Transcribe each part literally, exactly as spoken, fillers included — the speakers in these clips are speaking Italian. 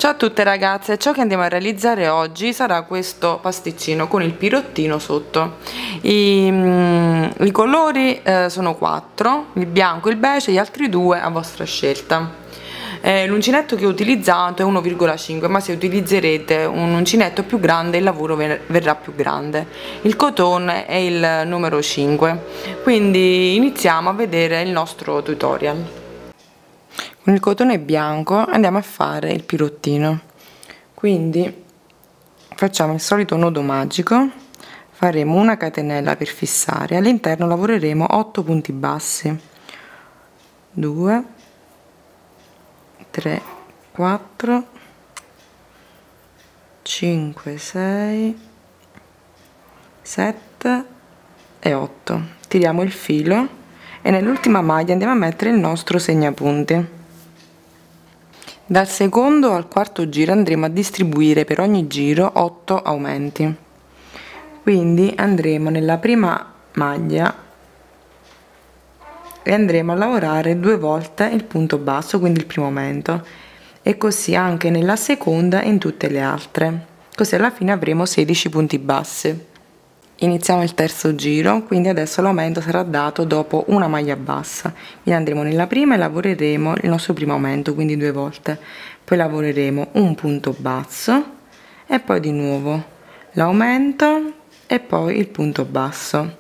Ciao a tutte ragazze, ciò che andiamo a realizzare oggi sarà questo pasticcino con il pirottino sotto. I, mm, i colori eh, sono quattro, il bianco, il beige e gli altri due a vostra scelta. Eh, l'uncinetto che ho utilizzato è uno virgola cinque, ma se utilizzerete un uncinetto più grande il lavoro verrà più grande. Il cotone è il numero cinque, quindi iniziamo a vedere il nostro tutorial. Con il cotone bianco andiamo a fare il pirottino, quindi facciamo il solito nodo magico, faremo una catenella per fissare, all'interno lavoreremo otto punti bassi, due, tre, quattro, cinque, sei, sette e otto. Tiriamo il filo e nell'ultima maglia andiamo a mettere il nostro segnapunti. Dal secondo al quarto giro andremo a distribuire per ogni giro otto aumenti, quindi andremo nella prima maglia e andremo a lavorare due volte il punto basso, quindi il primo aumento, e così anche nella seconda e in tutte le altre, così alla fine avremo sedici punti bassi. Iniziamo il terzo giro, quindi adesso l'aumento sarà dato dopo una maglia bassa, quindi andremo nella prima e lavoreremo il nostro primo aumento, quindi due volte, poi lavoreremo un punto basso e poi di nuovo l'aumento e poi il punto basso,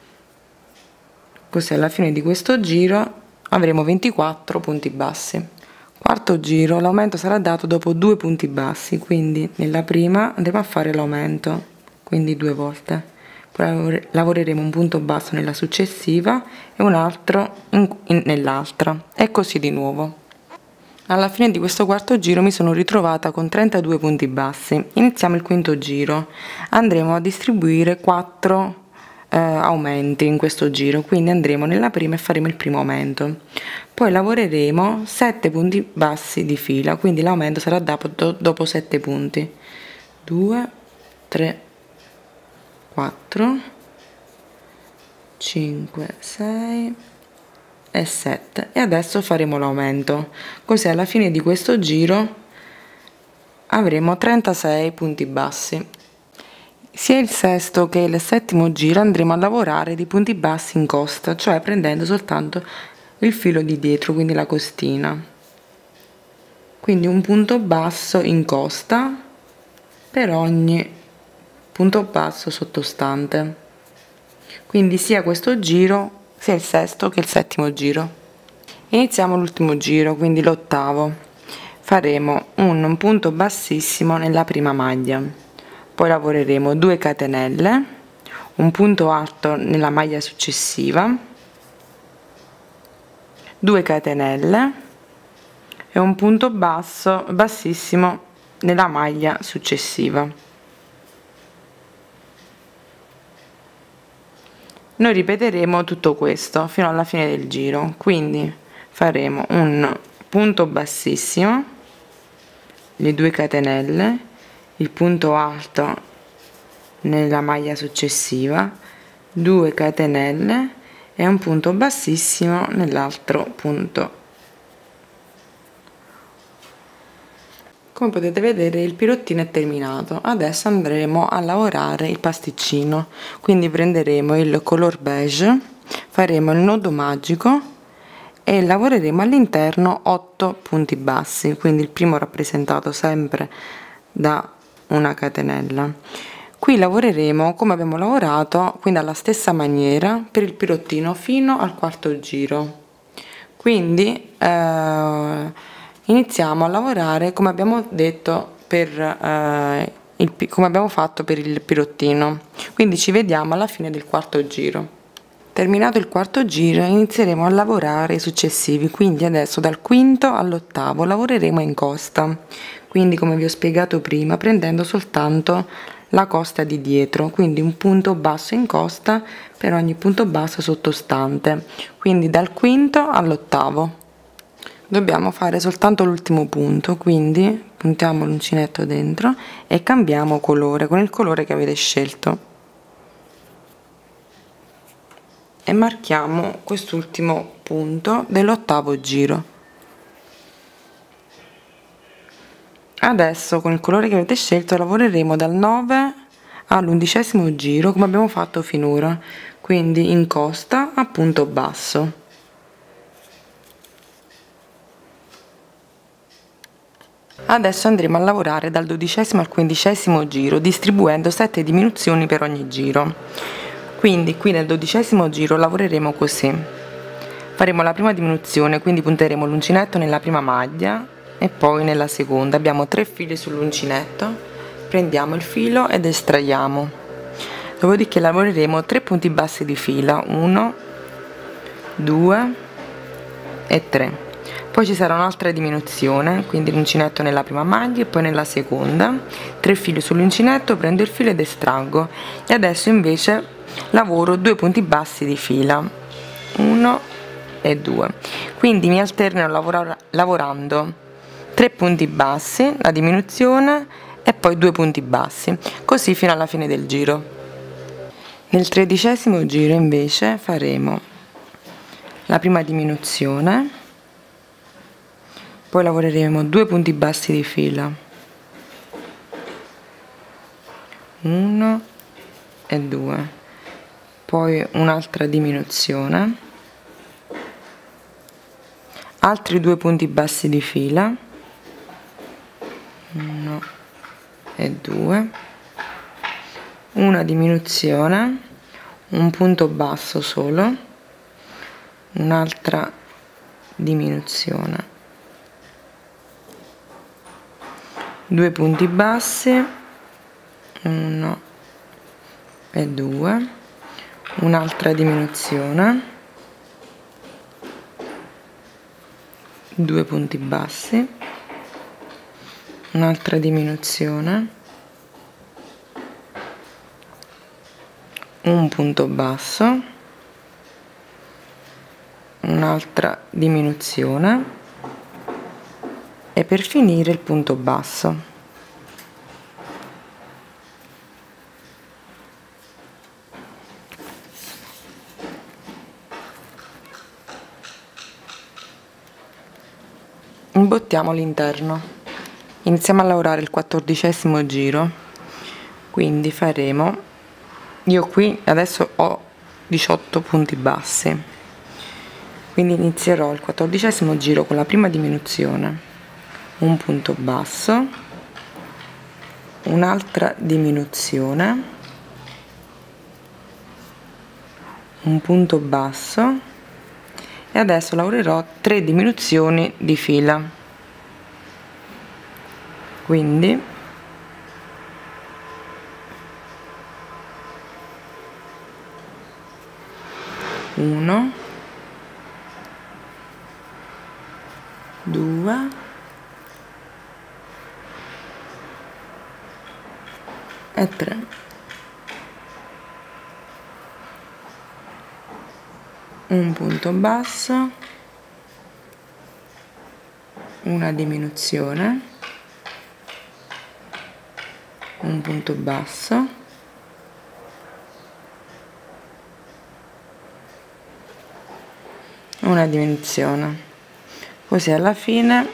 così alla fine di questo giro avremo ventiquattro punti bassi. Quarto giro, l'aumento sarà dato dopo due punti bassi, quindi nella prima andremo a fare l'aumento, quindi due volte. Poi lavoreremo un punto basso nella successiva e un altro nell'altra e così di nuovo. Alla fine di questo quarto giro mi sono ritrovata con trentadue punti bassi. Iniziamo il quinto giro, andremo a distribuire quattro eh, aumenti in questo giro, quindi andremo nella prima e faremo il primo aumento, poi lavoreremo sette punti bassi di fila, quindi l'aumento sarà dopo, dopo sette punti, due, tre, quattro, cinque, sei e sette, e adesso faremo l'aumento, così alla fine di questo giro avremo trentasei punti bassi. Sia il sesto che il settimo giro andremo a lavorare di punti bassi in costa, cioè prendendo soltanto il filo di dietro, quindi la costina, quindi un punto basso in costa per ogni punto basso sottostante, quindi sia questo giro sia il sesto che il settimo giro. Iniziamo l'ultimo giro, quindi l'ottavo, faremo un punto bassissimo nella prima maglia, poi lavoreremo due catenelle, un punto alto nella maglia successiva, due catenelle e un punto basso bassissimo nella maglia successiva. Noi ripeteremo tutto questo fino alla fine del giro, quindi faremo un punto bassissimo, le due catenelle, il punto alto nella maglia successiva, due catenelle e un punto bassissimo nell'altro punto. Come potete vedere il pirottino è terminato, adesso andremo a lavorare il pasticcino, quindi prenderemo il color beige, faremo il nodo magico e lavoreremo all'interno otto punti bassi, quindi il primo rappresentato sempre da una catenella. Qui lavoreremo come abbiamo lavorato, quindi alla stessa maniera per il pirottino fino al quarto giro, quindi eh, iniziamo a lavorare come abbiamo detto per eh, il, come abbiamo fatto per il pirottino, quindi ci vediamo alla fine del quarto giro. Terminato il quarto giro inizieremo a lavorare i successivi, quindi adesso dal quinto all'ottavo lavoreremo in costa, quindi come vi ho spiegato prima prendendo soltanto la costa di dietro, quindi un punto basso in costa per ogni punto basso sottostante, quindi dal quinto all'ottavo. Dobbiamo fare soltanto l'ultimo punto, quindi puntiamo l'uncinetto dentro e cambiamo colore con il colore che avete scelto e marchiamo quest'ultimo punto dell'ottavo giro. Adesso con il colore che avete scelto lavoreremo dal nove all'undicesimo giro come abbiamo fatto finora, quindi in costa a punto basso. Adesso andremo a lavorare dal dodicesimo al quindicesimo giro distribuendo sette diminuzioni per ogni giro. Quindi qui nel dodicesimo giro lavoreremo così: faremo la prima diminuzione, quindi punteremo l'uncinetto nella prima maglia e poi nella seconda. Abbiamo tre fili sull'uncinetto, prendiamo il filo ed estraiamo, dopodiché lavoreremo tre punti bassi di fila, uno, due e tre. Poi ci sarà un'altra diminuzione, quindi l'uncinetto nella prima maglia e poi nella seconda, tre fili sull'uncinetto, prendo il filo ed estraggo. E adesso invece lavoro due punti bassi di fila, uno e due, quindi mi alterno lavorare, lavorando tre punti bassi, la diminuzione e poi due punti bassi, così fino alla fine del giro. Nel tredicesimo giro invece faremo la prima diminuzione, poi lavoreremo due punti bassi di fila, uno e due, poi un'altra diminuzione, altri due punti bassi di fila, uno e due, una diminuzione, un punto basso solo, un'altra diminuzione, due punti bassi, uno e due, un'altra diminuzione, due punti bassi, un'altra diminuzione, un punto basso, un'altra diminuzione e per finire il punto basso. Imbottiamo l'interno, iniziamo a lavorare il quattordicesimo giro, quindi faremo, io qui adesso ho diciotto punti bassi, quindi inizierò il quattordicesimo giro con la prima diminuzione, un punto basso, un'altra diminuzione, un punto basso e adesso lavorerò tre diminuzioni di fila, quindi uno, due e tre. Un punto basso, una diminuzione, un punto basso, una diminuzione, così alla fine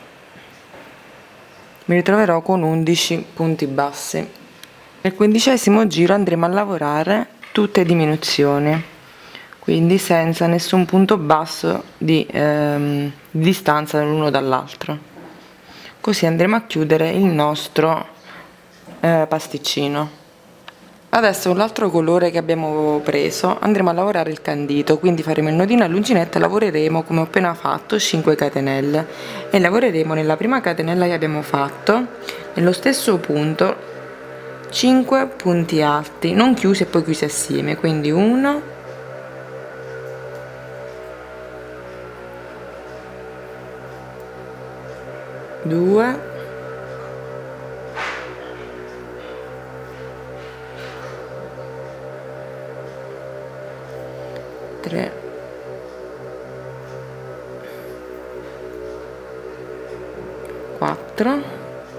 mi ritroverò con undici punti bassi. Nel quindicesimo giro andremo a lavorare tutte diminuzioni, quindi senza nessun punto basso di, ehm, di distanza l'uno dall'altro, così andremo a chiudere il nostro eh, pasticcino. Adesso con l'altro colore che abbiamo preso andremo a lavorare il candito, quindi faremo il nodino all'uncinetto e lavoreremo come ho appena fatto cinque catenelle e lavoreremo nella prima catenella che abbiamo fatto nello stesso punto cinque punti alti non chiusi e poi chiusi assieme, quindi uno, due, tre, quattro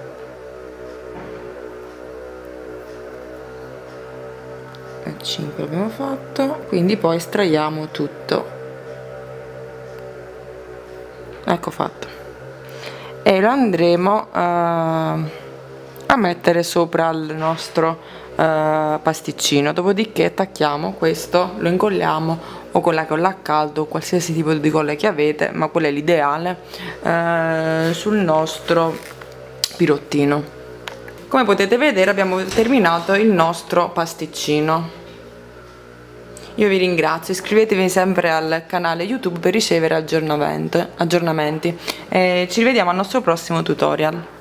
e cinque abbiamo fatto, quindi poi estraiamo tutto, ecco fatto. e lo andremo uh, a mettere sopra il nostro uh, pasticcino. Dopodiché attacchiamo questo, lo incolliamo o con la colla a caldo o qualsiasi tipo di colla che avete, ma quello è l'ideale, uh, sul nostro pirottino. Come potete vedere abbiamo terminato il nostro pasticcino. Io vi ringrazio, iscrivetevi sempre al canale YouTube per ricevere aggiornamenti, aggiornamenti e ci rivediamo al nostro prossimo tutorial.